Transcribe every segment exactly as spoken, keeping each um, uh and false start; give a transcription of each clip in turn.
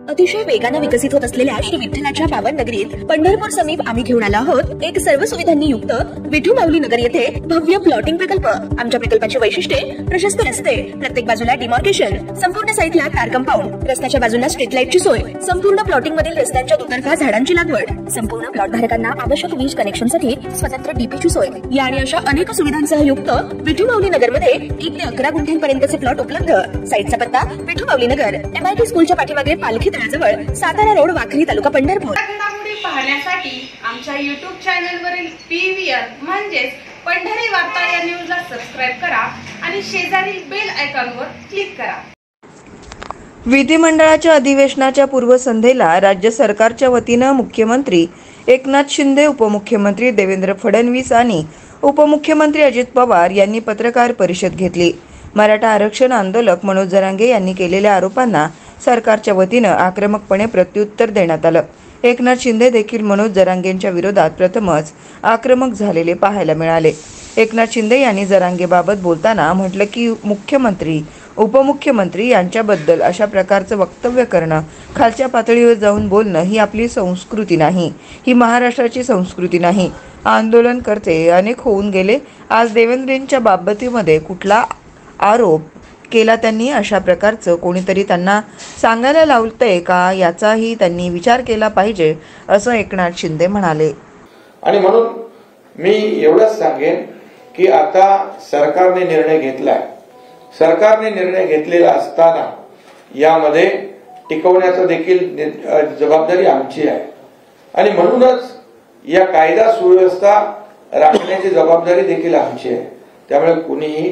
अतिशय वेगाने विकसित होत असलेल्या श्री विठ्ठलाच्या पावन नगरीत पंढरपूर समीप आम्ही घेऊन आलो आहोत एक सर्व सुविधांनी युक्त विठू माऊली नगर येथे भव्य प्लॉटिंग प्रकल्प। आमच्या प्रकल्पाची वैशिष्ट्ये प्रशस्त रस्ते, प्रत्येक बाजूला डिमार्केशन, संपूर्ण साईटला कार कंपाऊंड, रस्त्याच्या बाजूला स्ट्रीट लाईटची सोय, संपूर्ण प्लॉटिंग मधील रस्त्यांच्या दुतर्फा झाडांची लागवड, संपूर्ण प्लॉट धारकांना आवश्यक वीज कनेक्शनसाठी स्वतंत्र डीपीची सोय या आणि अशा अनेक सुविधांसह युक्त विठू माऊली नगर मध्ये एक ते अकरा गुंठ्यांपर्यंतचे प्लॉट उपलब्ध। साईटचा पत्ता विठू माऊली नगर, एमआयटी स्कूलच्या पाठीमागे पालखी तळाजवळ, सातारा रोड, वाखरी तालुका पंढरपूर। घडामोडी पाहण्यासाठी आमच्या युट्यूब चॅनलवरील पीव्हीआर म्हणजेच पंढरी वार्ता या न्यूजला सबस्क्राइब करा आणि शेजारील बेल आयकॉनवर क्लिक करा। विधिमंडळाच्या अधिवेशनाच्या पूर्वसंध्येला राज्य सरकारच्या वतीनं मुख्यमंत्री एकनाथ शिंदे, उपमुख्यमंत्री देवेंद्र फडणवीस आणि उपमुख्यमंत्री अजित पवार यांनी पत्रकार परिषद घेतली। मराठा आरक्षण आंदोलक मनोज जरांगे यांनी केलेल्या आरोपांना सरकारच्या वतीनं आक्रमकपणे प्रत्युत्तर देण्यात आलं। एकनाथ शिंदे देखील मनोज जरांगेंच्या विरोधात प्रथमच आक्रमक झालेले पाहायला मिळाले। एकनाथ शिंदे यांनी जरांगेबाबत बोलताना म्हटलं की मुख्यमंत्री, उपमुख्यमंत्री यांच्याबद्दल अशा प्रकारचं वक्तव्य करणं, खालच्या पातळीवर जाऊन बोलणं ही आपली संस्कृती नाही, ही महाराष्ट्राची संस्कृती नाही। आंदोलनकर्ते अनेक होऊन गेले। आज देवेंद्रेंच्या बाबतीमध्ये कुठला आरोप केला त्यांनी, अशा प्रकारचं कोणीतरी त्यांना सांगायला लावतंय का याचाही त्यांनी विचार केला पाहिजे, असं एकनाथ शिंदे म्हणाले। आणि म्हणून मी एवढंच सांगेन की आता सरकारने निर्णय घेतलाय, सरकारने निर्णय घेतलेला असताना यामध्ये टिकवण्याचा देखील जबाबदारी आमची आहे आणि म्हणूनच या कायदा सुव्यवस्था राखण्याची जबाबदारी देखील आमची आहे। त्यामुळे कुणीही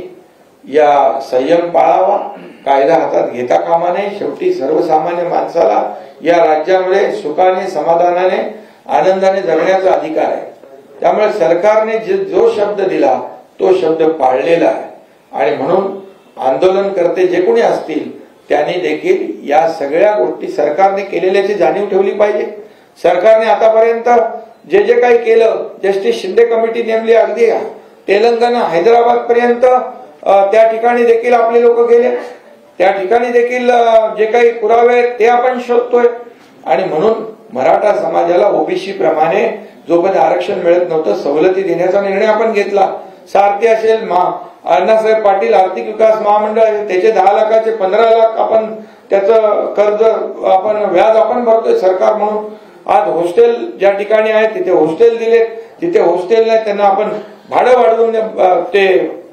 या संयम पाळावा, कायदा हातात घेता कामा नये। शेवटी सर्वसामान्य माणसाला या राज्यामध्ये सुखाने, समाधानाने, आनंदाने जगण्याचा अधिकार आहे। त्यामुळे सरकारने जो शब्द दिला तो शब्द पाळलेला आहे आणि म्हणून आंदोलनकर्ते जे कोणी असतील त्यांनी देखील या सगळ्या गोष्टी सरकारने केलेल्याची जाणीव ठेवली पाहिजे। सरकारने आतापर्यंत जे जे काही केलं, जस्टिस शिंदे कमिटी नेमली, अगदी तेलंगणा, हैदराबाद पर्यंत त्या ठिकाणी देखील आपले लोक गेले, त्या ठिकाणी देखील जे काही पुरावे आहेत ते आपण शोधतोय आणि म्हणून मराठा समाजाला ओबीसी प्रमाणे जोपर्यंत आरक्षण मिळत नव्हतं सवलती देण्याचा निर्णय आपण घेतला। सारथी असेल, अण्णासाहेब पाटील आर्थिक विकास महामंडळ, त्याचे दहा लाखाचे पंधरा लाख आपण त्याचं कर्ज आपण व्याज आपण भरतोय सरकार म्हणून। आज हॉस्टेल ज्या ठिकाणी आहे तिथे हॉस्टेल दिले, जिथे हॉस्टेल नाही त्यांना आपण भाडं वाढवून ते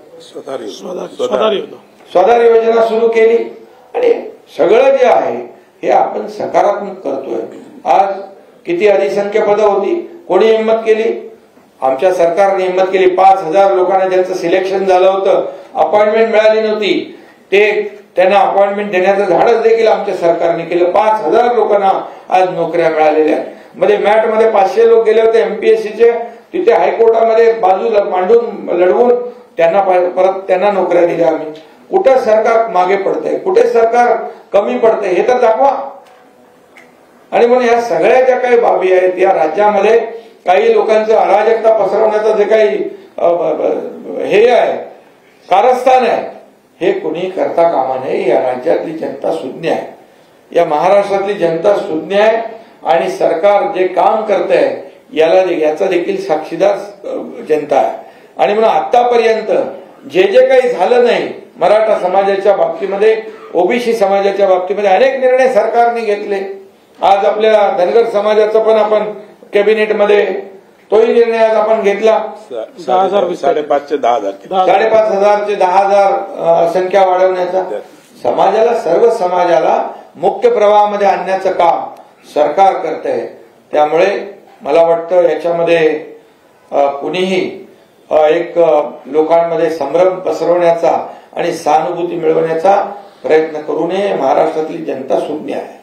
स्वधार योजना सुरू केली आणि सगळं जे आहे हे आपण सकारात्मक करतोय। आज किती अधिसंख्य पदं होती, कोणी हिंमत केली? आमच्या सरकारने हिंमत केली। पाच हजार लोकांना ज्यांचं सिलेक्शन झालं होतं, अपॉइंटमेंट मिळाली नव्हती, ते त्यांना अपॉइंटमेंट देण्याचं धाडस देखील आमच्या सरकारने केलं। पाच हजार लोकांना आज नोकऱ्या मिळालेल्या आहेत। मध्ये मॅट मध्ये पाचशे लोक गेले होते एमपीएससीचे, तिथे हायकोर्टामध्ये बाजू मांडून लढवून त्यांना परत त्यांना नोकऱ्या दिल्या आम्ही। कुठे सरकार मागे पडतंय, कुठे सरकार कमी पडतंय हे तर दाखवा। आणि म्हणून या सगळ्या ज्या काही बाबी आहेत या राज्यामध्ये काही लोकांचं अराजकता पसरवण्याचं जे काही हे आहे, कारस्थान आहे, हे कुणी करता कामा नये। या राज्यातली जनता सुज्ञ आहे, या महाराष्ट्रातली जनता सुज्ञ आहे आणि सरकार जे काम करतंय याला याचा देखील साक्षीदार जनता आहे। आणि म्हणून आतापर्यंत जे जे काही झालं नाही मराठा समाजाच्या बाबतीमध्ये, ओबीसी समाजाच्या बाबतीमध्ये अनेक निर्णय सरकारने घेतले। आज आपल्या धनगर समाजाचा पण आपण कॅबिनेटमध्ये तोही निर्णय आज आपण घेतला। दहा हजार साडेपाचशे दहा हजार साडेपाच हजार ते दहा हजार संख्या वाढवण्याचा, समाजाला, सर्व समाजाला मुख्य प्रवाहामध्ये आणण्याचं काम सरकार करत आहे। त्यामुळे मला वाटतं याच्यामध्ये कुणीही एक लोकांमध्ये संभ्रम पसरवण्याचा आणि सहानुभूती मिळवण्याचा प्रयत्न करू नये। महाराष्ट्रातली जनता सुज्ञ आहे।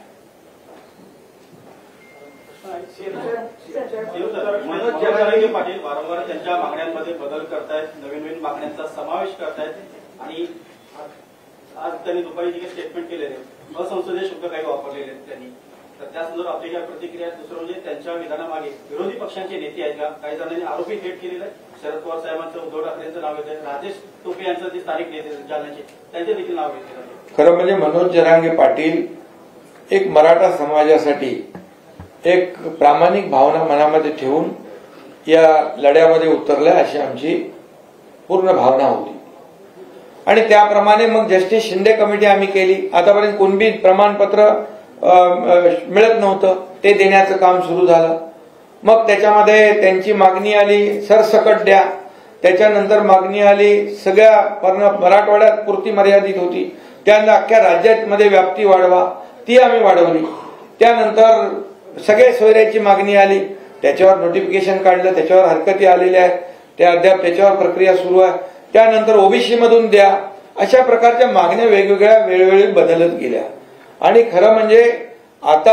मनोज जरांगे पाटील वारंवार त्यांच्या मागण्यांमध्ये बदल करतायत, नवीन नवीन मागण्यांचा समावेश करतायत आणि आज त्यांनी दुपारी जे स्टेटमेंट केलेले असंसदीय शब्द काही वापरलेले त्यांनी, तर त्या संदर्भात आपली काय प्रतिक्रिया? दुसरं म्हणजे त्यांच्या विधानामागे विरोधी पक्षांचे नेते आहेत का? काही जणांनी आरोपी थेट केलेला आहे। शरद पवार साहेबांचं, उद्धव ठाकरेंचं नाव येतं, राजेश टोपे यांचं जे स्थानिक नेते जालन्याचे त्यांचे देखील नाव घेतले जाते। खरं म्हणजे मनोज जरांगे पाटील एक मराठा समाजासाठी एक प्रामाणिक भावना मनामध्ये ठेवून या लढ्यामध्ये उतरल्या अशी आमची पूर्ण भावना होती आणि त्याप्रमाणे मग जस्टिस शिंदे कमिटी आम्ही केली. आतापर्यंत कुणबी प्रमाणपत्र मिळत नव्हतं, ते देण्याचं काम सुरू झालं. मग त्याच्यामध्ये त्यांची मागणी आली सरसकट द्या. त्याच्यानंतर मागणी आली सगळ्या मराठवाड्यात पुरती मर्यादित होती, त्यांना अख्ख्या राज्यामध्ये व्याप्ती वाढवा, ती आम्ही वाढवली. त्यानंतर सगळे सोयऱ्याची मागणी आली, त्याच्यावर नोटिफिकेशन काढलं, त्याच्यावर हरकती आलेल्या आहेत, त्या अद्याप त्याच्यावर प्रक्रिया सुरू आहे. त्यानंतर ओबीसी मधून द्या, अशा प्रकारच्या मागण्या वेगवेगळ्या वेळोवेळी बदलत गेल्या. आणि खरं म्हणजे आता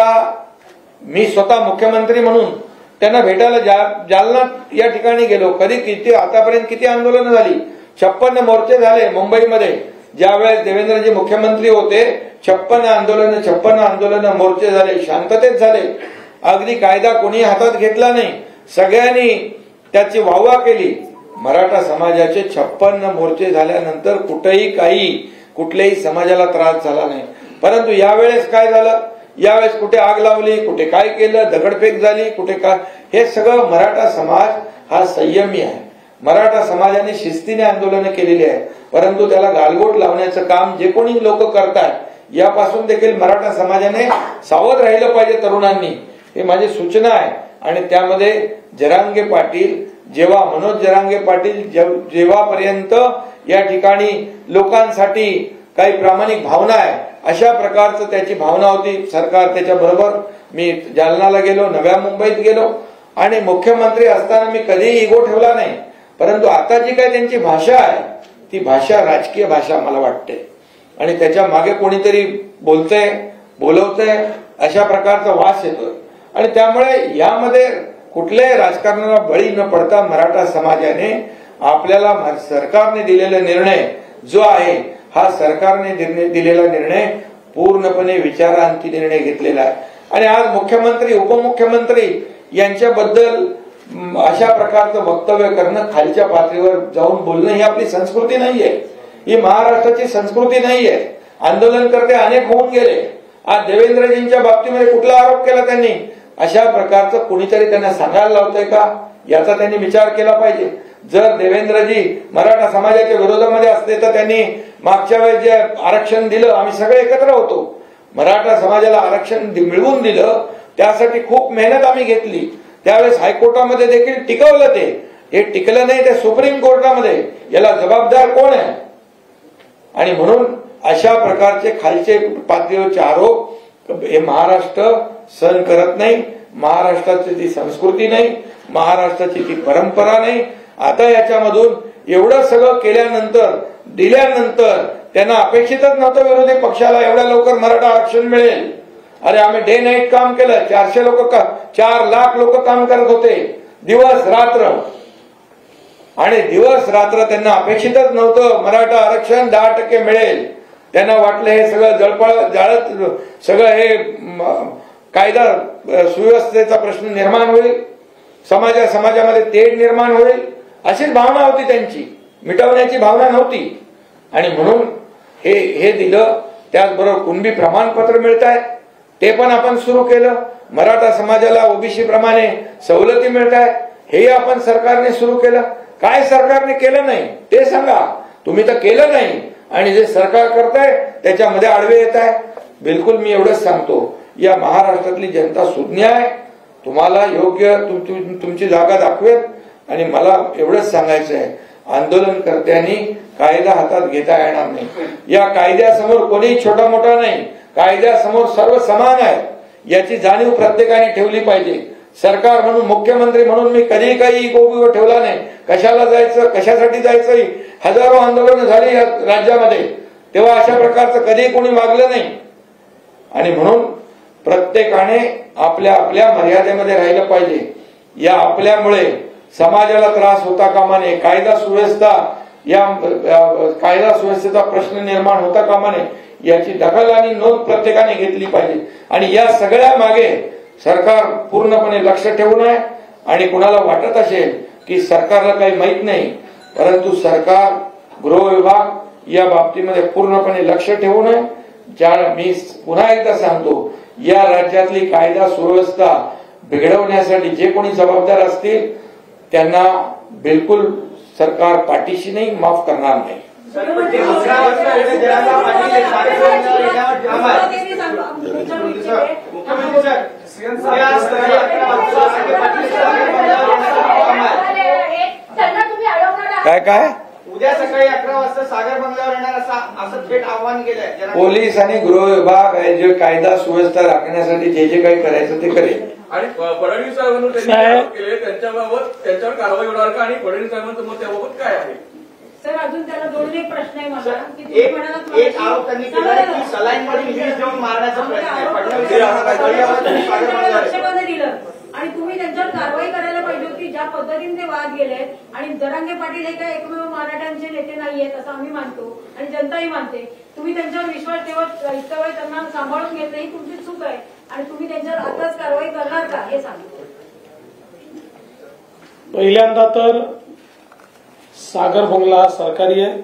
मी स्वतः मुख्यमंत्री म्हणून त्यांना भेटायला जालना या ठिकाणी गेलो. कधी किती आतापर्यंत किती आंदोलनं झाली, छप्पन्न मोर्चे झाले मुंबईमध्ये. ज्यावेळेस देवेंद्रजी मुख्यमंत्री होते छप्पन्न आंदोलन छप्पन्न आंदोलन मोर्चे झाले, शांततेत झाले. अगदी कायदा कोणी हातात घेतला नाही, सगळ्यांनी त्याची वाहवा केली. मराठा समाजाचे छप्पन्न मोर्चे झाल्यानंतर कुठेही काही कुठल्याही समाजाला त्रास झाला नाही. परंतु यावेळेस काय झालं, यावेळेस कुठे आग लावली, कुठे काय केलं, दगडफेक झाली, कुठे काय, हे सगळं मराठा समाज हा संयमी आहे. मराठा समाजाने शिस्तीने आंदोलनं केलेली आहे, परंतु त्याला गालबोट लावण्याचं काम जे कोणी लोक करतात यापासून देखील मराठा समाजाने सावध राहिलं पाहिजे तरुणांनी, हे माझी सूचना आहे. आणि त्यामध्ये जरांगे पाटील जेव्हा मनोज जरांगे पाटील जेव्हापर्यंत या ठिकाणी लोकांसाठी काही प्रामाणिक भावना आहे अशा प्रकारचं त्याची भावना होती. सरकार त्याच्या बरोबर मी जालनाला गेलो, नव्या मुंबईत गेलो आणि मुख्यमंत्री असताना मी कधीही इगो ठेवला नाही. परंतु आता जी काही त्यांची भाषा आहे ती भाषा राजकीय भाषा मला वाटते आणि त्याच्या मागे कोणीतरी बोलतंय बोलवतंय अशा प्रकारचा वास येतोय. आणि त्यामुळे यामध्ये कुठल्याही राजकारणाला बळी न पडता मराठा समाजाने आपल्याला सरकारने दिलेला निर्णय जो आहे हा सरकारने दिलेला निर्णय पूर्णपणे विचारांती निर्णय घेतलेला आहे. आणि आज मुख्यमंत्री उपमुख्यमंत्री यांच्याबद्दल अशा प्रकारचं वक्तव्य करणं, खालच्या पातळीवर जाऊन बोलणं ही आपली संस्कृती नाहीये, ही महाराष्ट्राची संस्कृती नाहीये. आंदोलनकर्ते अनेक होऊन गेले. आज देवेंद्रजींच्या बाबतीमध्ये कुठला आरोप केला त्यांनी, अशा प्रकारचं कुणीतरी त्यांना सांगायला लावतंय का, याचा त्यांनी विचार केला पाहिजे. जर देवेंद्रजी मराठा समाजाच्या विरोधामध्ये असते तर त्यांनी मागच्या वेळेस जे आरक्षण दिलं, आम्ही सगळे एकत्र होतो, मराठा समाजाला आरक्षण मिळवून दिलं, त्यासाठी खूप मेहनत आम्ही घेतली. त्यावेळेस हायकोर्टामध्ये देखील टिकवलं, ते हे टिकलं नाही ते सुप्रीम कोर्टामध्ये. याला जबाबदार कोण आहे? आणि म्हणून अशा प्रकारचे खालचे पातळीवरचे आरोप हे महाराष्ट्र सहन करत नाही. महाराष्ट्राची ती संस्कृती नाही, महाराष्ट्राची ती परंपरा नाही. आता याच्यामधून एवढं सगळं केल्यानंतर दिल्यानंतर त्यांना अपेक्षितच नव्हतं विरोधी पक्षाला एवढ्या लवकर मराठा आरक्षण मिळेल. अरे आम्ही डे नाईट काम केलं, चारशे लोक चार लाख लोक काम करत होते दिवस रात्र, आणि दिवस रात्र त्यांना अपेक्षितच नव्हतं मराठा आरक्षण दहा टक्के मिळेल. त्यांना वाटलं हे सगळं जळपळ जाळत सगळं हे कायदा सुव्यवस्थेचा प्रश्न निर्माण होईल, समाजा समाजामध्ये तेढ निर्माण होईल, अशीच भावना होती त्यांची, मिटवण्याची भावना नव्हती. आणि म्हणून हे हे दिलं. त्याचबरोबर कुणबी प्रमाणपत्र मिळत आहेत ते पण आपण सुरू केलं. मराठा समाजाला ओबीसी प्रमाणे सवलती मिळत आहेत हेही आपण सरकारने सुरू केलं. काय सरकारने केलं नाही ते सांगा, तुम्ही तर केलं नाही आणि जे सरकार करताय त्याच्यामध्ये आडवे येत आहे. बिलकुल मी एवढंच सांगतो, या महाराष्ट्रातली जनता सुज्ञ आहे, तुम्हाला योग्य तुमची जागा दाखवेल. आणि मला एवढंच सांगायचं आहे, आंदोलनकर्त्यांनी कायदा हातात घेता येणार नाही. या कायद्यासमोर कोणीही छोटा मोठा नाही, कायद्यासमोर सर्व समान आहे याची जाणीव प्रत्येकाने ठेवली पाहिजे. सरकार म्हणून, मुख्यमंत्री म्हणून मी कधी काही इगो ठेवला नाही. कशाला जायचं, कशासाठी जायचं, हजारो आंदोलनं झाली या राज्यामध्ये, तेव्हा अशा प्रकारचं कधी कोणी मागलं नाही. आणि म्हणून प्रत्येकाने आपल्या आपल्या मर्यादेमध्ये राहिलं पाहिजे. या आपल्यामुळे समाजाला त्रास होता कामा नये, कायदा सुव्यवस्था या कायदा सुव्यवस्थेचा प्रश्न निर्माण होता कामा नये याची दखल आणि नोंद प्रत्येकाने घेतली पाहिजे. आणि या सगळ्या मागे सरकार पूर्णपणे लक्ष ठेवून आहे. आणि कुणाला वाटत असेल की सरकारला काही माहित नाही, परंतु सरकार गृह विभाग या बाबतीमध्ये पूर्णपणे लक्ष ठेवून आहे. ज्या मी पुन्हा एकदा सांगतो, या राज्यातली कायदा सुव्यवस्था बिघडवण्यासाठी जे कोणी जबाबदार असतील त्यांना बिलकुल सरकार पाठीशी नाही, माफ करणार नाही. काय काय उद्या सकाळी अकरा वाजता सागर बंगल्यावर येणार असं थेट आव्हान केलंय. पोलीस आणि गृह विभाग जे कायदा सुव्यवस्था राखण्यासाठी जे जे काही करायचं ते करेल. आणि फडणवीस साहेबांनी केले त्यांच्याबाबत त्यांच्यावर कारवाई होणार का आणि फडणवीस साहेबांचं मत त्याबाबत काय आहे? सर अजून त्याला दोन एक प्रश्न आहे मला की एक आरोप त्यांनी केला की सलाईन मध्ये वीज देऊन मारण्याचा प्रयत्न आहे. फडणवीस दिलं आणि तुम्ही त्यांच्यावर कारवाई करायला पाहिजे होती. ज्या पद्धतीने ते वाद गेले आणि जरांगे पाटील हे काय एकमेव मराठ्यांचे नेते नाहीयेत असं आम्ही मानतो आणि जनताही मानते. तुम्ही त्यांच्यावर विश्वास ठेवत इतका वेळ त्यांना सांभाळून घेतलं ही तुमची चूक आहे आणि तुम्ही त्यांच्यावर आताच कारवाई करणार का हे सांगा. पहिल्यांदा तर सागर बंगला सरकारी आहे.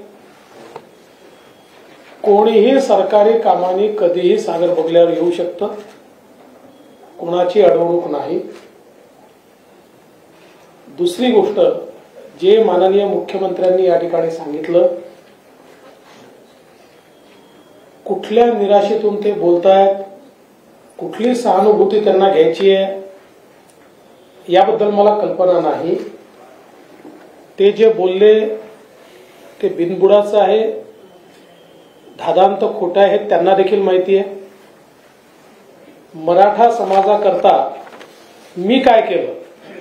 कोणीही सरकारी कामाने कधीही सागर बंगल्यावर येऊ शकतं, कोणाची अडवणूक नाही. दुसरी गोष्ट, जे माननीय मुख्यमंत्र्यांनी या ठिकाणी सांगितलं, कुठल्या निराशेतून ते बोलतायत, कुठली सहानुभूती त्यांना घ्यायची आहे याबद्दल मला कल्पना नाही. ते जे बोलले ते बिनबुडाचं आहे, धादांत खोटं आहे हे त्यांना देखील माहिती आहे. मराठा समाजाकरता मी काय केलं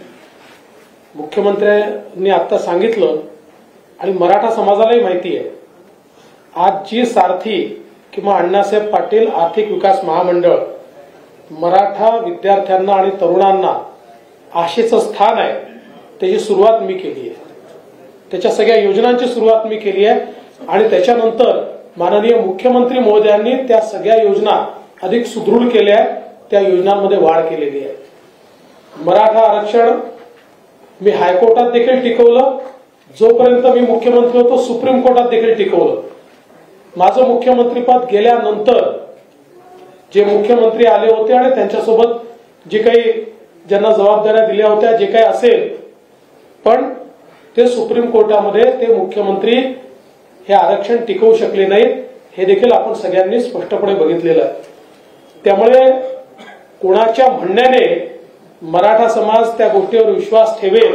मुख्यमंत्र्यांनी आता सांगितलं आणि मराठा समाजालाही माहिती आहे. आज जी सारथी किंवा अण्णासाहेब पाटील आर्थिक विकास महामंडळ मराठा विद्यार्थ्यांना आणि तरुणांना आशेचं स्थान आहे त्याची सुरुवात मी केली आहे. त्याच्या सगळ्या योजनांची सुरुवात मी केली आहे आणि त्याच्यानंतर माननीय मुख्यमंत्री महोदयांनी त्या सगळ्या योजना अधिक सुदृढ केल्या आहेत. त्या योजनांमध्ये वाढ केलेली आहे. मराठा आरक्षण मी हायकोर्टात देखील टिकवलं. जोपर्यंत मी मुख्यमंत्री होतो सुप्रीम कोर्टात देखील टिकवलं. माझं मुख्यमंत्रीपद गेल्यानंतर जे मुख्यमंत्री आले होते आणि त्यांच्यासोबत जे काही ज्यांना जबाबदाऱ्या दिल्या होत्या जे काही असेल, पण ते सुप्रीम कोर्टामध्ये ते मुख्यमंत्री हे आरक्षण टिकवू शकले नाहीत. हे देखील आपण सगळ्यांनी स्पष्टपणे बघितलेलं आहे. त्यामुळे कोणाच्या म्हणण्याने मराठा समाज त्या गोष्टीवर विश्वास ठेवेल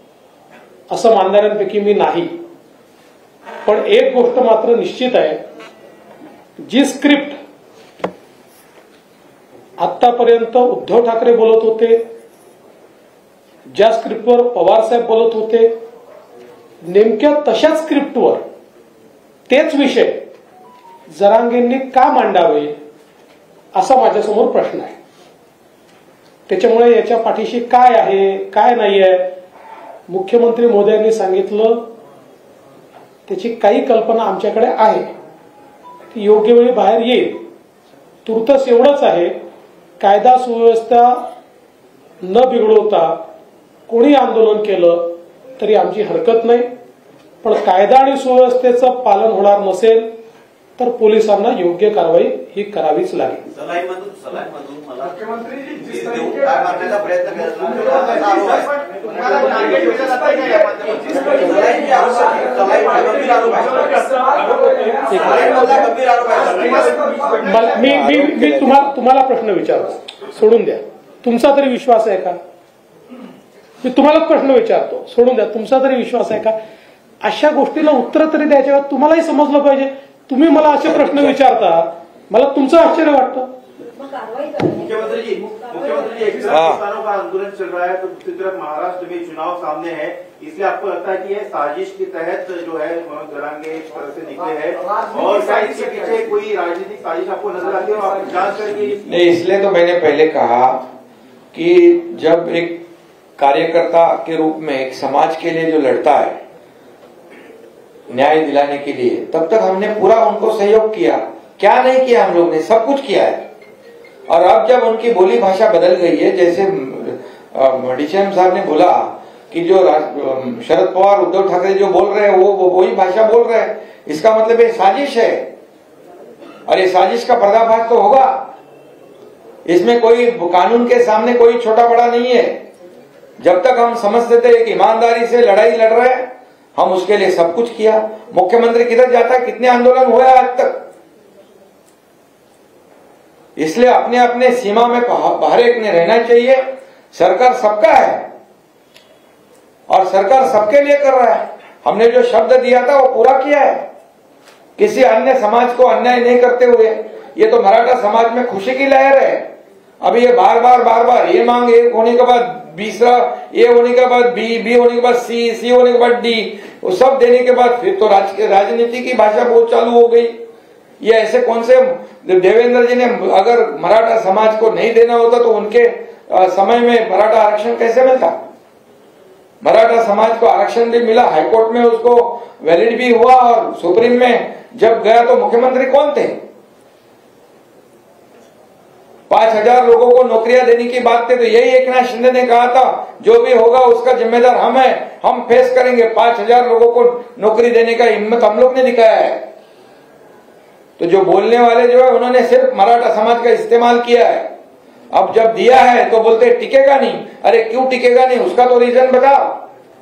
असं मानणाऱ्यांपैकी मी नाही. पण एक गोष्ट मात्र निश्चित आहे, जी स्क्रिप्ट आतापर्यंत उद्धव ठाकरे बोलत होते, ज्या स्क्रिप्टवर पवार साहेब बोलत होते, नेमक्या तशाच स्क्रिप्टवर तेच विषय जरांगेंनी का मांडावे असा माझ्यासमोर प्रश्न आहे. त्याच्यामुळे याच्या पाठीशी काय आहे काय नाही आहे मुख्यमंत्री महोदयांनी सांगितलं, त्याची काही कल्पना आमच्याकडे आहे, ती योग्य वेळी बाहेर येईल. तुर्तस एवढंच आहे, कायदा सुव्यवस्था न बिघडवता कोणी आंदोलन केलं तरी आमची हरकत नाही. पण कायदा आणि सुव्यवस्थेचं पालन होणार नसेल तर पोलिसांना योग्य कारवाई ही करावीच लागेल. मी मी मी तुम्हाला तुम्हाला प्रश्न विचारतो, सोडून द्या. तुमचा तरी विश्वास आहे का? मी तुम्हाला प्रश्न विचारतो, सोडून द्या. तुमचा तरी विश्वास आहे का? अशा गोष्टीला उत्तर तरी द्यायच्या, तुम्हालाही समजलं पाहिजे. तुम्ही मला असे प्रश्न विचारता, मला तुमचं आश्चर्य वाटतं. मुख्यमंत्री जी मुख्यमंत्री जी एक तरफ किसानों का आंदोलन चल रहा है तो दूसरी तरफ महाराष्ट्र में चुनाव सामने है, इसलिए आपको लगता है कि ये साजिश के तहत जो है जरांगे इस तरह से निकले हैं और क्या इसके पीछे कोई राजनीतिक साजिश आपको नजर आती है? आप जांच करेंगे? नहीं, इसलिए तो मैंने पहले कहा कि जब एक कार्यकर्ता के रूप में एक समाज के लिए जो लड़ता है न्याय दिलाने के लिए, तब तक हमने पूरा उनको सहयोग किया. क्या नहीं किया? हम लोग ने सब कुछ किया है. और अब जब उनकी बोली भाषा बदल गई है, जैसे डीसीएम साहब ने बोला कि जो शरद पवार उद्धव ठाकरे जो बोल रहे हैं वो वही भाषा बोल रहे हैं, इसका मतलब ये साजिश है और ये साजिश का पर्दाफाश तो होगा. इसमें कोई कानून के सामने कोई छोटा बड़ा नहीं है। जब तक हम समझते थे एक ईमानदारी से लड़ाई लड़ रहे हैं, हम उसके लिए सब कुछ किया। मुख्यमंत्री किधर जाता है, कितने आंदोलन हुए आज तक। इसलिए अपने अपने सीमा में हर एक ने रहना चाहिए। सरकार सबका है और सरकार सबके लिए कर रहा है। हमने जो शब्द दिया था वो पूरा किया है, किसी अन्य समाज को अन्याय नहीं करते हुए। ये तो मराठा समाज में खुशी की लहर है। अभी ये बार बार बार बार ये मांग एक होने के बाद बीसरा, ए होने के बाद बी, बी होने के बाद सी, सी होने के बाद डी, वो सब देने के बाद फिर तो राज, राजनीति की भाषा बहुत चालू हो गई। ये ऐसे कौन से देवेंद्र जी ने अगर मराठा समाज को नहीं देना होता तो उनके समय में मराठा आरक्षण कैसे मिलता। मराठा समाज को आरक्षण भी मिला, हाईकोर्ट में उसको वैलिड भी हुआ और सुप्रीम में जब गया तो मुख्यमंत्री कौन थे। पांच हजार लोगों को नौकरियां देने की बात थी तो यही एकनाथ शिंदे ने कहा था जो भी होगा उसका जिम्मेदार हम है, हम फेस करेंगे। पांच हजार लोगों को नौकरी देने का हिम्मत हम लोग ने दिखाया है। तो जो बोलने वाले जो है उन्होंने सिर्फ मराठा समाज का इस्तेमाल किया है। अब जब दिया है तो बोलते टिकेगा नहीं। अरे क्यों टिकेगा नहीं, उसका तो रीजन बताओ।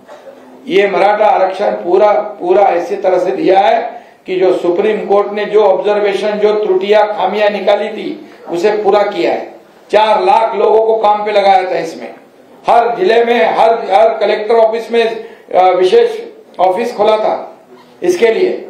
ये मराठा आरक्षण पूरा पूरा ऐसी तरह से दिया है कि जो सुप्रीम कोर्ट ने जो ऑब्जर्वेशन, जो त्रुटियां, खामियां निकाली थी उसे पूरा किया है। चार लाख लोगों को काम पे लगाया था इसमें। हर जिले में, हर हर कलेक्टर ऑफिस में विशेष ऑफिस खोला था इसके लिए।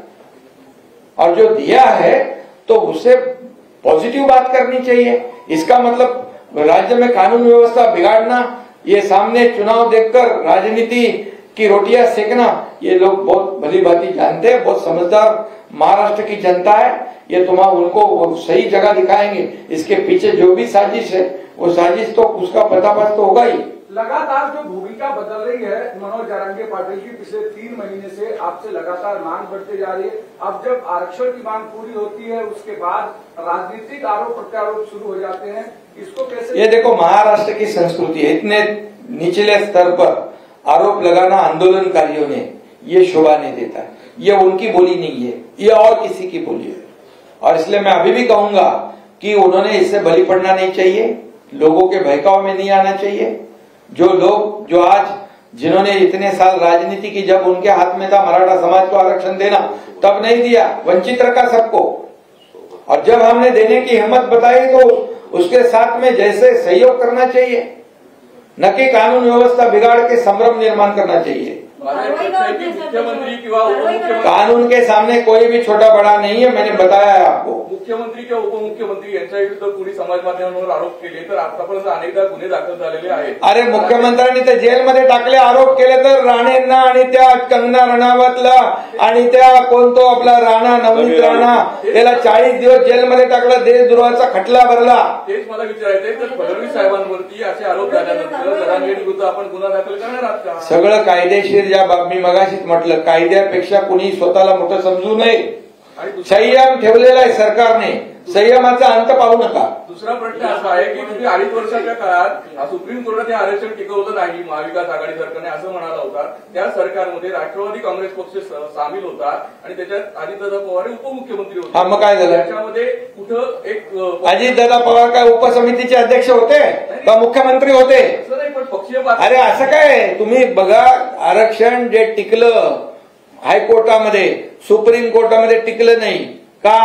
और जो दिया है तो उससे पॉजिटिव बात करनी चाहिए। इसका मतलब राज्य में कानून व्यवस्था बिगाड़ना, ये सामने चुनाव देखकर राजनीति की रोटियां सेकना, ये लोग बहुत भली भांति जानते हैं। बहुत समझदार महाराष्ट्र की जनता है। ये तुम्हारा उनको सही जगह दिखाएंगे। इसके पीछे जो भी साजिश है वो साजिश तो उसका पर्दाफाश तो होगा ही। लगातार जो भूमिका बदल रही है मनोज जरांगे पाटिल की, पिछले तीन महीने से आपसे लगातार मांग बढ़ती जा रही है। अब जब आरक्षण की मांग पूरी होती है उसके बाद राजनीतिक आरोप प्रत्यारोप शुरू हो जाते हैं, इसको कैसे? ये देखो महाराष्ट्र की संस्कृति है, इतने निचले स्तर पर आरोप लगाना आंदोलनकारियों ने, ये शोभा नहीं देता। ये उनकी बोली नहीं है, ये और किसी की बोली है। और इसलिए मैं अभी भी कहूंगा कि उन्होंने इससे बलि पड़ना नहीं चाहिए, लोगों के बहकाव में नहीं आना चाहिए। जो लोग जो आज जिन्होंने इतने साल राजनीति की, जब उनके हाथ में था मराठा समाज को आरक्षण देना, तब नहीं दिया, वंचित रखा सबको। और जब हमने देने की हिम्मत बताई तो उसके साथ में जैसे सहयोग करना चाहिए, न कि कानून व्यवस्था बिगाड़ के संभ्रम निर्माण करना चाहिए। मुख्यमंत्री किंवा उपमुख्यमंत्री, कानून के सामने कोई भी छोटा बड़ा नहीं है, मैंने बताया है आपको। मुख्यमंत्री किंवा उपमुख्यमंत्री यांच्या विरुद्ध कुणी समाज माध्यमांवर आरोप केले तर आतापर्यंत अनेकदा गुन्हे दाखल झालेले आहेत। अरे मुख्यमंत्र्यांनी ते जेलमध्ये टाकले, आरोप केले तर राणेंना आणि त्या कंगना रणावतला आणि त्या कोणतो आपला राणा नवनीत राणा त्याला चाळीस दिवस जेलमध्ये टाकलं, देशद्रोहाचा खटला भरला। तेच मला विचारायचंय, तर फडणवीस साहेबांवरती असे आरोप झाल्यानंतर जरांगे विरुद्ध आपण गुन्हा दाखल करणार आहात का? सगळं कायदेशीर, ज्या मी मगाशीच म्हटलं, कायद्यापेक्षा कुणी स्वतःला मोठं समजू नये। संयम ठेवलेला आहे सरकारने, संयमाचा अंत पाहू नका। दुसरा प्रश्न असा आहे की तुम्ही अडीच वर्षाच्या काळात सुप्रीम कोर्टाने आरक्षण टिकवलं नाही, महाविकास आघाडी सरकारने असं म्हणाला होता। त्या सरकारमध्ये राष्ट्रवादी काँग्रेस पक्ष सामील होता आणि त्याच्यात अजितदादा पवार हे उपमुख्यमंत्री होते। हा, मग काय झालं? त्याच्यामध्ये कुठं एक अजितदादा पवार काय उपसमितीचे अध्यक्ष होते का मुख्यमंत्री होते? असं नाही, पण पक्षीय अरे असं काय, तुम्ही बघा, आरक्षण जे टिकलं हायकोर्टामध्ये, सुप्रीम कोर्टामध्ये टिकलं नाही का?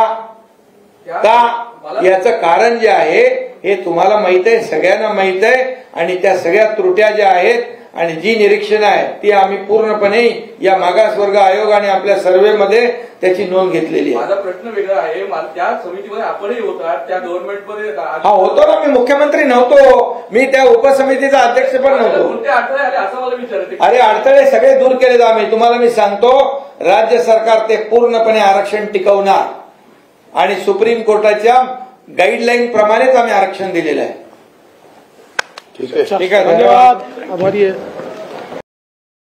का याचं कारण जे आहे हे तुम्हाला माहित आहे, सगळ्यांना माहित आहे। आणि त्या सगळ्या त्रुट्या ज्या आहेत आणि जी निरीक्षण आहे ती आम्ही पूर्णपणे या मागासवर्ग आयोग आणि आपल्या सर्व्हेमध्ये त्याची नोंद घेतलेली आहे। माझा प्रश्न वेगळा आहे, त्या समितीमध्ये आपणही होता, त्या गव्हर्नमेंटमध्ये हा होतो ना, मी मुख्यमंत्री नव्हतो, मी त्या उपसमितीचा अध्यक्ष पण नव्हतो। कोणते अडथळे आले असं मला विचारायचं? अरे अडथळे सगळे दूर केले आम्ही। तुम्हाला मी सांगतो, राज्य सरकार ते पूर्णपणे आरक्षण टिकवणार आणि सुप्रीम कोर्टाच्या गाईडलाईन प्रमाणेच आम्ही आरक्षण दिलेलं आहे। ठीक आहे, धन्यवाद, आभारी आहे।